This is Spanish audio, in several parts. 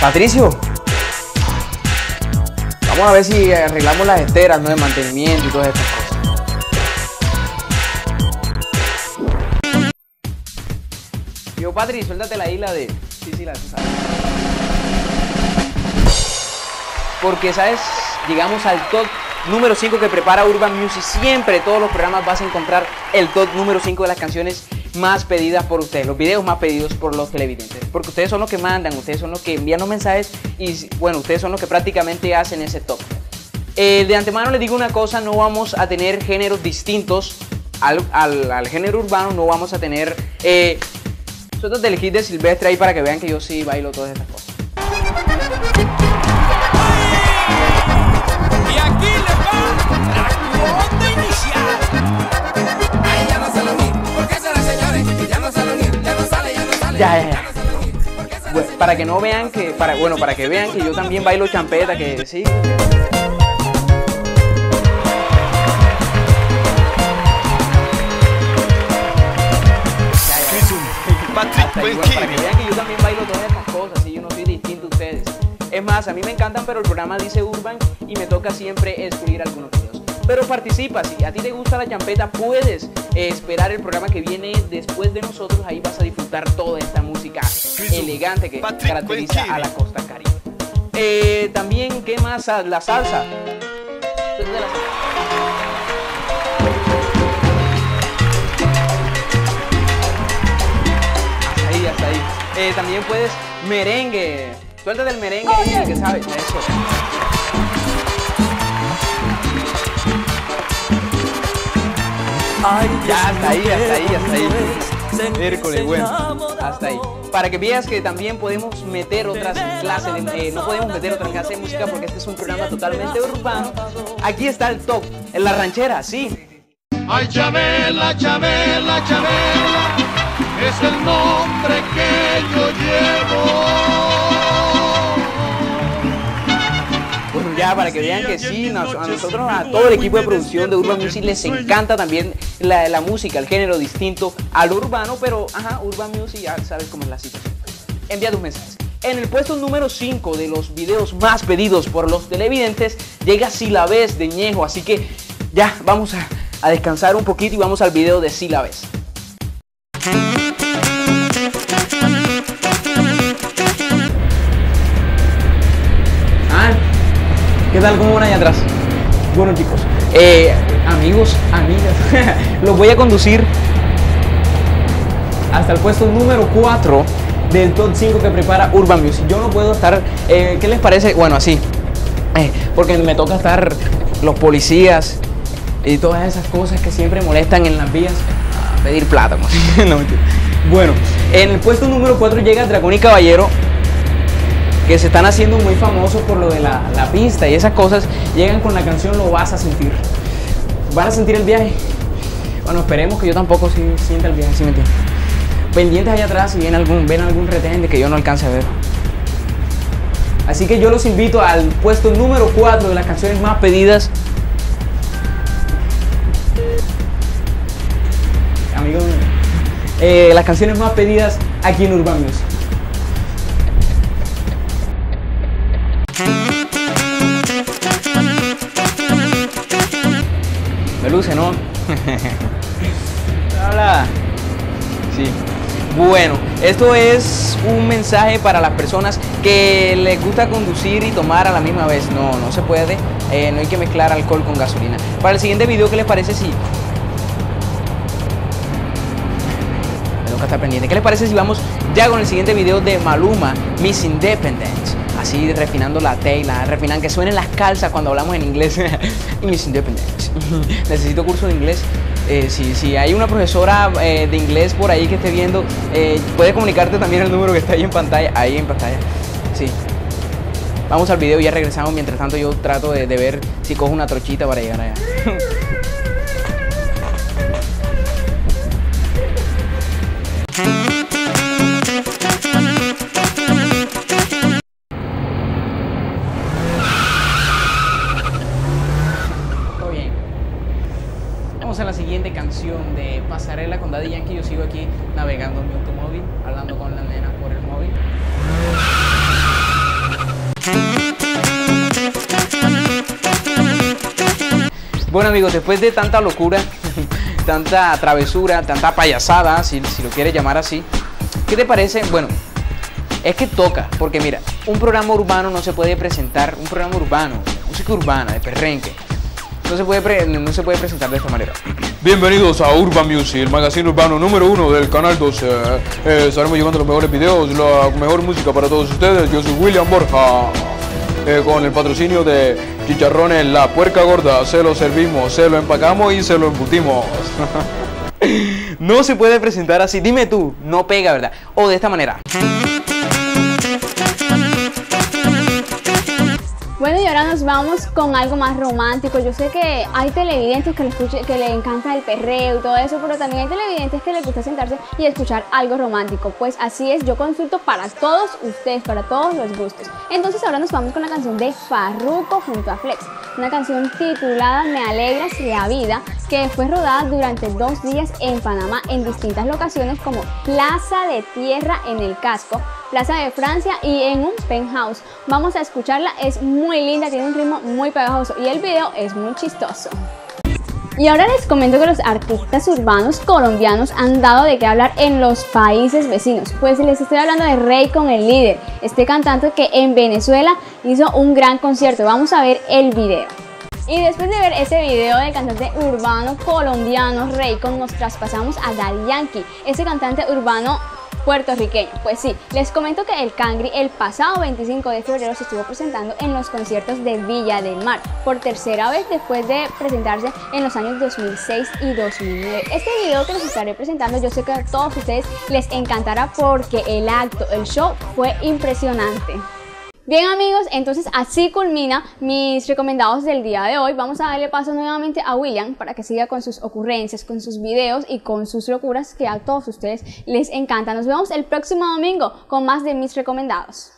Patricio, vamos a ver si arreglamos las esteras, ¿no? De mantenimiento y todas estas cosas. Yo, Patri, suéltate la isla de... Sí, la sabes. Porque, ¿sabes? Llegamos al top número 5 que prepara Urban Music. Siempre, todos los programas vas a encontrar el top número 5 de las canciones más pedidas por ustedes, los videos más pedidos por los televidentes, porque ustedes son los que mandan, ustedes son los que envían los mensajes y bueno, ustedes son los que prácticamente hacen ese top. De antemano les digo una cosa, no vamos a tener géneros distintos al género urbano, no vamos a tener sueltas del hit de Silvestre ahí para que vean que yo sí bailo todas estas cosas. Y aquí les va la cuota inicial. Ay, ya no se lo vi. ¿Por qué será, señores? Ya no se lo vi. Ya no sale, ya no sale. Ya. Bueno, para que no vean que, para que vean que yo también bailo champeta, que sí. Bueno, para que vean que yo también bailo todas estas cosas, y yo no soy distinto a ustedes. Es más, a mí me encantan, pero el programa dice Urban y me toca siempre escribir algunos videos. Pero participa, si a ti te gusta la champeta, puedes esperar el programa que viene después de nosotros. Ahí vas a disfrutar toda esta música elegante que caracteriza a la costa caribe. También, ¿qué más? La salsa. Hasta ahí. También puedes merengue. Suéltate el merengue, el que sabes. Eso. Ya, hasta ahí. Hércules, bueno, hasta ahí. Para que veas que también podemos meter otras clases de, no podemos meter otras clases de música porque este es un programa totalmente urbano. Aquí está el top, en la ranchera, sí. Ay, Chabela, Chabela, Chabela, es el nombre que yo llevo. Bueno, ya para que vean que sí, a nosotros, a todo el equipo de producción de Urban Music les encanta también la música, el género distinto al urbano, pero Urban Music ya sabes cómo es la situación. Envía tus mensajes. En el puesto número 5 de los videos más pedidos por los televidentes llega Si la ves de Ñejo, así que ya vamos a descansar un poquito y vamos al video de Si la ves. ¿Qué tal? ¿Cómo van allá atrás? Bueno, chicos, amigos, amigas, los voy a conducir hasta el puesto número 4 del top 5 que prepara Urban Music. Yo no puedo estar, ¿qué les parece? Bueno, así, porque me toca estar los policías y todas esas cosas que siempre molestan en las vías a pedir plata. No, mentira. Bueno, en el puesto número 4 llega Dragón y Caballero, que se están haciendo muy famosos por lo de la pista y esas cosas. Llegan con la canción Lo Vas a Sentir. ¿Van a sentir el viaje? Bueno, esperemos que yo tampoco sienta el viaje, ¿sí me entienden? Pendientes allá atrás si ven algún retén que yo no alcance a ver. Así que yo los invito al puesto número 4 de las canciones más pedidas. Amigos, las canciones más pedidas aquí en Urban Music. Me luce, ¿no? Hola. Sí. Bueno, esto es un mensaje para las personas que les gusta conducir y tomar a la misma vez. No se puede. No hay que mezclar alcohol con gasolina. Para el siguiente video, ¿qué les parece si... Me toca estar pendiente. ¿Qué les parece si vamos ya con el siguiente video de Maluma, Miss Independence? Así refinando la T y la refinando, que suenen las calzas cuando hablamos en inglés. Miss Independence. Necesito curso de inglés. Si hay una profesora de inglés por ahí que esté viendo, puede comunicarte también el número que está ahí en pantalla. Ahí en pantalla. Sí. Vamos al video y ya regresamos. Mientras tanto yo trato de ver si cojo una trochita para llegar allá. A la siguiente canción de Pasarela con Daddy Yankee. Yo sigo aquí navegando en mi automóvil, hablando con la nena por el móvil. Bueno amigos, después de tanta locura, tanta travesura, tanta payasada, si lo quieres llamar así, ¿qué te parece? Bueno, es que toca, porque mira, un programa urbano no se puede presentar, un programa urbano, música urbana, de perrenque, no se puede presentar de esta manera. Bienvenidos a Urban Music, el magazine urbano número 1 del canal 12. Estaremos llevando los mejores videos, la mejor música para todos ustedes. Yo soy William Borja, con el patrocinio de Chicharrones La Puerca Gorda. Se lo servimos, se lo empacamos y se lo embutimos. No se puede presentar así, dime tú, no pega, ¿verdad? O de esta manera. Bueno, y ahora nos vamos con algo más romántico. Yo sé que hay televidentes que le encanta el perreo y todo eso, pero también hay televidentes que les gusta sentarse y escuchar algo romántico. Pues así es, yo consulto para todos ustedes, para todos los gustos. Entonces ahora nos vamos con la canción de Farruko junto a Flex, una canción titulada Me Alegras la Vida, que fue rodada durante 2 días en Panamá en distintas locaciones como Plaza de Tierra en el Casco, Plaza de Francia y en un penthouse. Vamos a escucharla, es muy linda, tiene un ritmo muy pegajoso y el video es muy chistoso. Y ahora les comento que los artistas urbanos colombianos han dado de qué hablar en los países vecinos. Pues les estoy hablando de Raycon El Líder, este cantante que en Venezuela hizo un gran concierto. Vamos a ver el video. Y después de ver ese video del cantante urbano colombiano Raycon, nos traspasamos a Daddy Yankee, ese cantante urbano puertorriqueño. Pues sí, les comento que el Cangri el pasado 25 de febrero se estuvo presentando en los conciertos de Villa del Mar por tercera vez después de presentarse en los años 2006 y 2009. Este video que les estaré presentando yo sé que a todos ustedes les encantará porque el acto, el show fue impresionante. Bien amigos, entonces así culmina mis recomendados del día de hoy. Vamos a darle paso nuevamente a William para que siga con sus ocurrencias, con sus videos y con sus locuras que a todos ustedes les encantan. Nos vemos el próximo domingo con más de mis recomendados.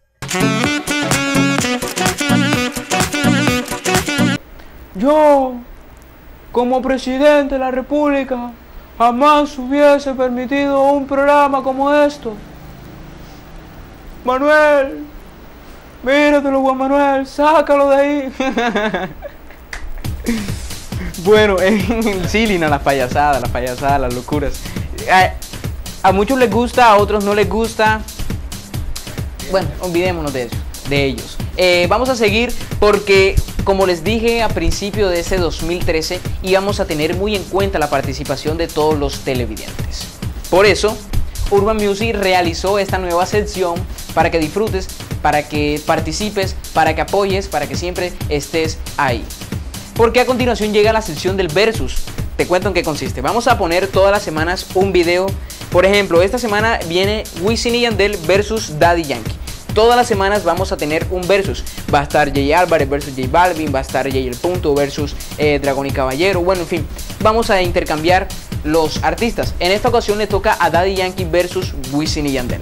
Yo, como presidente de la República, jamás hubiese permitido un programa como esto. Manuel, míratelo, Juan Manuel, sácalo de ahí. Bueno, sí, Lina, las payasadas, las locuras. A muchos les gusta, a otros no les gusta. Bueno, olvidémonos de ellos. Vamos a seguir porque, como les dije a principio de ese 2013, íbamos a tener muy en cuenta la participación de todos los televidentes. Por eso, Urban Music realizó esta nueva sección para que disfrutes, para que participes, para que apoyes, para que siempre estés ahí. Porque a continuación llega la sección del Versus. Te cuento en qué consiste. Vamos a poner todas las semanas un video. Por ejemplo, esta semana viene Wisin y Yandel versus Daddy Yankee. Todas las semanas vamos a tener un versus. Va a estar Jay Álvarez versus J Balvin, va a estar Jay El Punto versus Dragón y Caballero. Bueno, en fin, vamos a intercambiar los artistas. En esta ocasión le toca a Daddy Yankee versus Wisin y Yandel.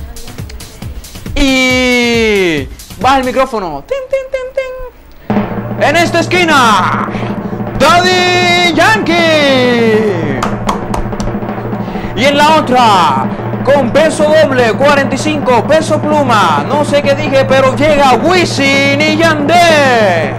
Y baja el micrófono. Tin, tin, tin, tin. En esta esquina, Daddy Yankee. Y en la otra, con peso doble, 45, peso pluma. No sé qué dije, pero llega Wisin y Yandel.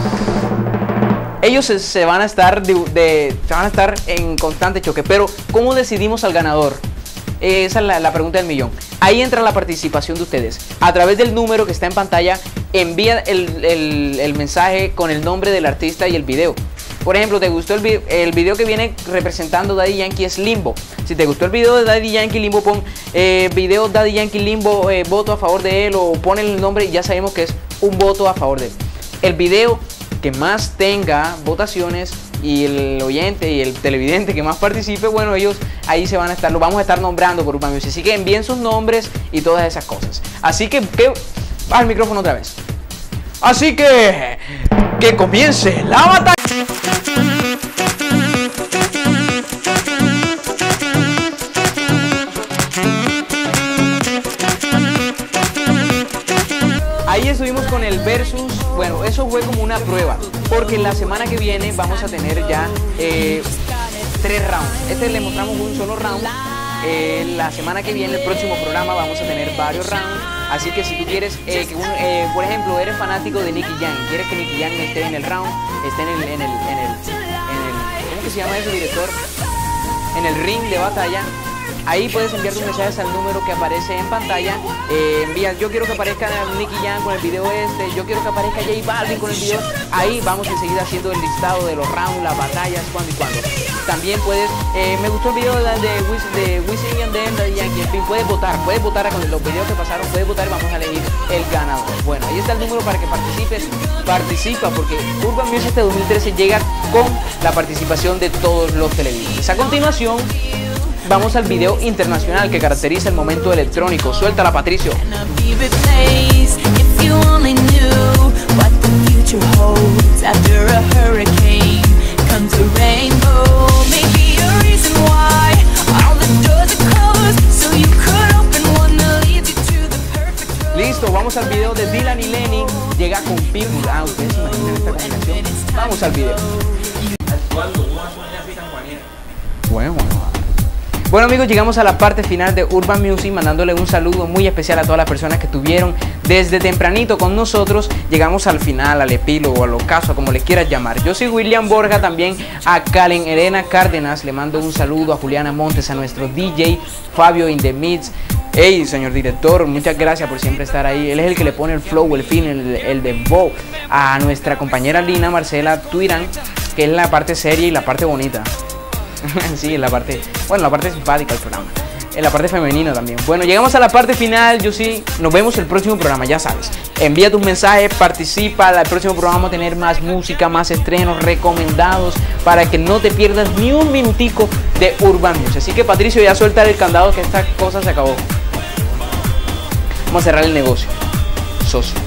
Ellos se van a estar en constante choque. Pero ¿cómo decidimos al ganador? Esa es la pregunta del millón. Ahí entra la participación de ustedes. A través del número que está en pantalla, envía el mensaje con el nombre del artista y el video. Por ejemplo, ¿te gustó el video que viene representando Daddy Yankee? Es Limbo. Si te gustó el video de Daddy Yankee Limbo, pon video Daddy Yankee Limbo, voto a favor de él, o pon el nombre y ya sabemos que es un voto a favor de él. El video que más tenga votaciones y el oyente y el televidente que más participe, bueno, ellos ahí lo vamos a estar nombrando por Urban Music. Así que envíen sus nombres y todas esas cosas. Así que baja el micrófono otra vez. Así que comience la batalla. Ahí estuvimos con el versus. Bueno, eso fue como una prueba, porque la semana que viene vamos a tener ya 3 rounds. Le mostramos un solo round. La semana que viene, el próximo programa, vamos a tener varios rounds. Así que si tú quieres, por ejemplo, eres fanático de Nicky Jam, quieres que Nicky Jam esté en el round, esté en el ¿cómo que se llama ese director? En el ring de batalla. Ahí puedes enviar tus mensajes al número que aparece en pantalla. Envía, yo quiero que aparezca Nicky Jam con el video yo quiero que aparezca J Balvin con el video. Ahí vamos enseguida haciendo el listado de los rounds, las batallas, cuándo y cuándo. También puedes, me gustó el video de Wisin y Yandel, Daddy Yankee, en fin, puedes votar con los videos que pasaron, puedes votar y vamos a elegir el ganador. Bueno, ahí está el número para que participes. Participa porque Urban Music este 2013 llega con la participación de todos los televidentes. A continuación, vamos al video internacional que caracteriza el momento electrónico. Suéltala, Patricio. Listo, vamos al video de Dylan y Lenny. Llega con Pitbull. Ustedes se imaginan esta combinación. Vamos al video. Bueno amigos, llegamos a la parte final de Urban Music, mandándole un saludo muy especial a todas las personas que estuvieron desde tempranito con nosotros. Llegamos al final, al epílogo, al ocaso, como le quieras llamar. Yo soy William Borja, también a Karen Elena Cárdenas, le mando un saludo a Juliana Montes, a nuestro DJ Fabio in the Mix. Hey, señor director, muchas gracias por siempre estar ahí. Él es el que le pone el flow, el feeling, el dembow. A nuestra compañera Lina Marcela Tuirán, que es la parte seria y la parte bonita. Sí, la parte simpática del programa, en la parte femenina también. Bueno, llegamos a la parte final. Yo sí, nos vemos el próximo programa, ya sabes. Envía tus mensajes, participa. El próximo programa vamos a tener más música, más estrenos recomendados para que no te pierdas ni un minutico de Urban Music. Así que Patricio, ya suelta el candado que esta cosa se acabó. Vamos a cerrar el negocio, socio.